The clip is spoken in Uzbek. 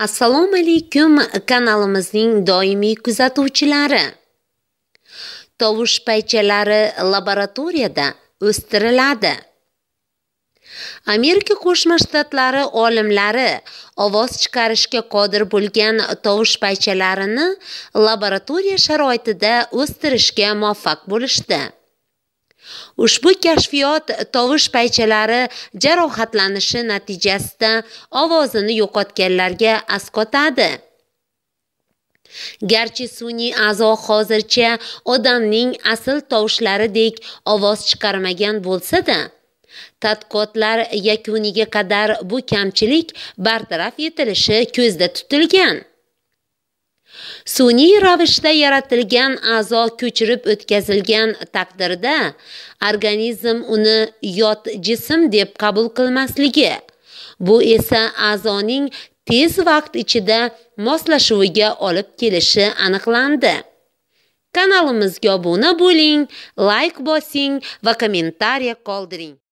Assalomu alaykum kanalimizning doimiy kuzatuvchilari. Tovush paychalari laboratoriyada o'stiriladi. Amerika Qo'shma Shtatlari olimlari ovoz chiqarishga qodir bo'lgan tovush paychalarini laboratoriya sharoitida o'stirishga muvaffaq bo'lishdi. Ushbu kashfiyot tovush paychalari jarohatlanishi natijasida ovozini yo'qotganlarga asqotadi. Garchi sun'iy a'zo hozircha odamning asl tovushlaridek ovoz chiqarmagan bo'lsa-da, tadqiqotlar yakuniga qadar bu kamchilik bartaraf etilishi ko'zda tutilgan. Sun'iy ravishda yaratilgan a'zo ko'chirib o'tkazilgan taqdirda organizm uni yot jism deb qabul qilmasligi, bu esa a'zoning tez vaqt ichida moslashuviga olib kelishi aniqlandi. Kanalimizga obuna bo'ling, like bosing va kommentariya qoldiring.